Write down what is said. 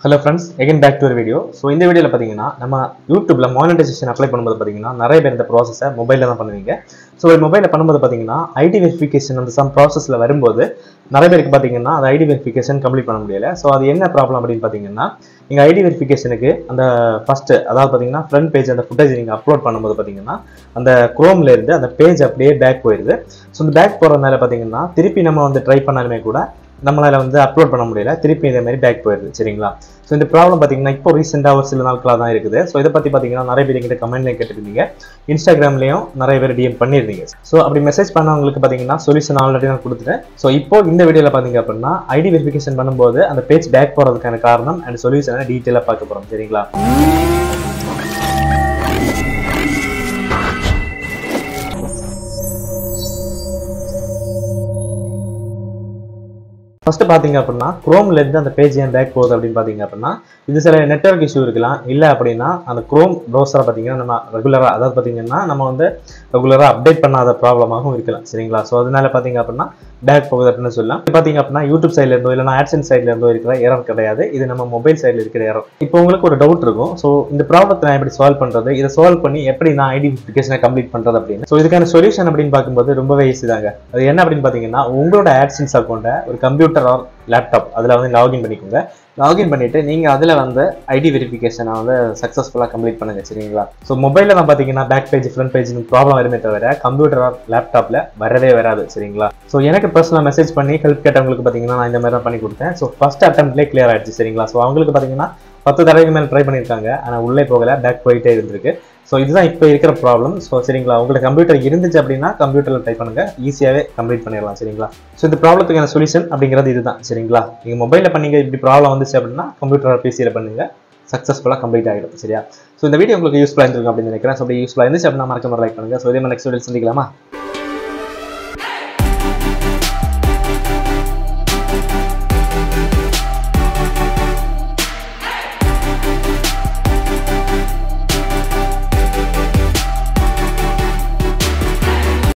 Hello friends, again back to our video. So in the video நம்ம YouTubeல monetization apply பண்ணும்போது பாத்தீங்கன்னா நிறைய பேர் இந்த process-ஐ மொபைல்ல தான் பண்ணுவீங்க. So மொபைல்ல பண்ணும்போது பாத்தீங்கன்னா ID verification அந்த some process-ல வரும்போது நிறைய பேருக்கு பாத்தீங்கன்னா அந்த ID verification complete பண்ண முடியல. So அது என்ன ப்ராப்ளம் அப்படினு பாத்தீங்கன்னா நீங்க ID verification-க்கு அந்த first அதாவது பாத்தீங்கன்னா front page அந்த footage நீங்க அப்லோட் பண்ணும்போது பாத்தீங்கன்னா அந்த Chrome-ல இருந்து அந்த page அப்படியே பேக் போயிடுது. So இந்த பேக் போறதனால பாத்தீங்கன்னா திருப்பி நம்ம வந்து ட்ரை பண்ணாலுமே கூட நம்மளால வந்து அப்லோட் பண்ண முடியல, திருப்பி இதே மாதிரி பேக் போயிடுது. சரிங்களா? ஸோ இந்த ப்ராப்ளம் பார்த்தீங்கன்னா இப்போ ரீசெண்டாக ஒரு சில நாட்களாக தான் இருக்குது. ஸோ இதை பற்றி பார்த்தீங்கன்னா நிறைய பேர் எங்கிட்ட கமெண்ட்லேயே கேட்டுருந்தீங்க, இன்ஸ்டாகிராம்லேயும் நிறைய பேர் டிஎம் பண்ணியிருந்தீங்க. ஸோ அப்படி மெசேஜ் பண்ணவங்களுக்கு பார்த்தீங்கன்னா சொல்யூஷன் ஆல்ரெடி நான் கொடுத்துட்டேன். ஸோ இப்போ இந்த வீடியோவில் பார்த்தீங்க அப்படின்னா ஐடி வெரிஃபிகேஷன் பண்ணும்போது அந்த பேஜ் பேக் போகிறதுக்கான காரணம் அண்ட் சொல்யூஷனை டீட்டெயிலாக பார்க்க போகிறோம். சரிங்களா? ஃபர்ஸ்ட் பாத்தீங்க அப்படின்னா குரோம்ல இருந்து அந்த பேஜ் ஏன் பேக் போகுது அப்படின்னு பாத்தீங்க அப்படின்னா இது சில நெட்வொர்க் இஷ்யூ இருக்கலாம். இல்லை அப்படின்னா அந்த குரோம் ப்ரௌசரை பார்த்தீங்கன்னா நம்ம ரெகுலராக அதாவது பார்த்தீங்கன்னா நம்ம வந்து ரெகுலராக அப்டேட் பண்ணாத ப்ராப்ளமாகவும் இருக்கலாம். சரிங்களா? ஸோ அதனால பார்த்தீங்க அப்படின்னா பேக் போகுது அப்படின்னு சொல்லலாம். பார்த்தீங்க அப்படின்னா யூடியூப் சைட்ல இருந்தோ இல்லைனா ஆட்சன்ஸ் சைட்ல இருந்தோ இருக்கிற எரர் கிடையாது, இது நம்ம மொபைல் சைடில் இருக்கிற எரர். இப்போ உங்களுக்கு ஒரு டவுட் இருக்கும், ஸோ இந்த ப்ராப்ளத்தை நான் எப்படி சால்வ் பண்றது, இதை சால்வ் பண்ணி எப்படி நான் ஐடி வெரிஃபிகேஷனை கம்ப்ளீட் பண்றது அப்படின்னு. ஸோ இதுக்கான சொல்யூஷன் அப்படின்னு பார்க்கும்போது ரொம்பவே ஈஸி தாங்க. அது என்ன அப்படின்னு பார்த்தீங்கன்னா உங்களோட ஆட்சன்ஸ் அக்கௌண்ட்டை ஒரு கம்ப்யூட்டர் ஆர் லேப்டாப் அதில் வந்து லாகின் பண்ணிக்கோங்க. லாகின் பண்ணிட்டு நீங்கள் அதில் வந்து ஐடி வெரிஃபிகேஷனை வந்து சக்ஸஸ்ஃபுல்லாக கம்ப்ளீட் பண்ணுங்க. சரிங்களா? ஸோ மொபைலில் தான் பார்த்தீங்கன்னா back page front page problem வருமே தவிர கம்ப்யூட்டர் ஆர் லேப்டாப்பில் வரவே வராது. சரிங்களா? ஸோ எனக்கு பர்சனலாக மெசேஜ் பண்ணி ஹெல்ப் கேட்டவங்களுக்கு பார்த்தீங்கன்னா நான் இந்த மாதிரி தான் பண்ணி கொடுத்தேன். ஸோ ஃபர்ஸ்ட் அட்டெம்ப்ட்லேயே கிளியர் ஆயிடுச்சு. சரிங்களா? ஸோ அவங்களுக்கு பார்த்தீங்கன்னா 10 தடவைக்கு மேலே ட்ரை பண்ணியிருக்காங்க, ஆனால் உள்ளே போகலை, பேக் போயிட்டே இருந்திருக்கு. ஸோ இதுதான் இப்போ இருக்கிற ப்ராப்ளம். ஸோ சரிங்களா, உங்களுக்கு கம்ப்யூட்டர் இருந்துச்சு அப்படின்னா கம்ப்யூட்டரில் டைப் பண்ணுங்க, ஈஸியாகவே கம்ப்ளீட் பண்ணிடலாம். சரிங்களா? ஸோ இந்த ப்ராப்ளத்துக்கான சொல்யூஷன் அப்படிங்கிறது இதுதான். சரிங்களா? நீங்கள் மொபைலில் பண்ணீங்க இப்படி ப்ராப்ளம் வந்துச்சு அப்படின்னா கம்ப்யூட்டர் பிசியில் பண்ணுங்க, சக்ஸஸ்ஃபுல்லாக கம்ப்ளீட் ஆகிடும். சரியா? ஸோ இந்த வீடியோ உங்களுக்கு யூஸ்ஃபுல்லாக இருந்திருக்கும் அப்படின்னு நினைக்கிறேன். ஸோ அப்படி யூஸ்ஃபுல்லாக இருந்துச்சு அப்படின்னா மறக்காம லைக் பண்ணுங்க. ஸோ இதே மாதிரி நெக்ஸ்ட் வீடியோ சந்திக்கலாமா?